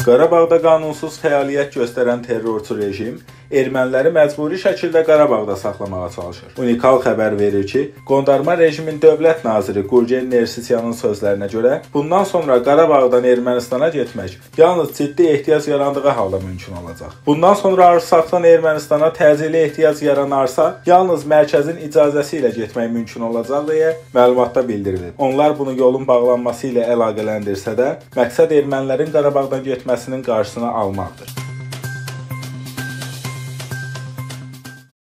Qarabağda qanunsuz fəaliyyət göstərən terrorçu rejim erməniləri məcburi şəkildə Qarabağda saxlamağa çalışır. Unikal xəbər verir ki, qondarma rejimin dövlət naziri Gurgen Nersisyanın sözlərinə görə bundan sonra Qarabağdan Ermənistana getmək yalnız ciddi ehtiyac yarandığı halda mümkün olacaq. Bundan sonra Artsaqdan Ermənistana təcili ehtiyac yaranarsa, yalnız mərkəzin icazəsi ilə getmək mümkün olacaq deyə məlumatda bildirilib. Onlar bunu yolun bağlanması ilə əlaqələndirsə də, məqsəd ermənilərin Qarabağdan getməsinin qarşısını almaqdır.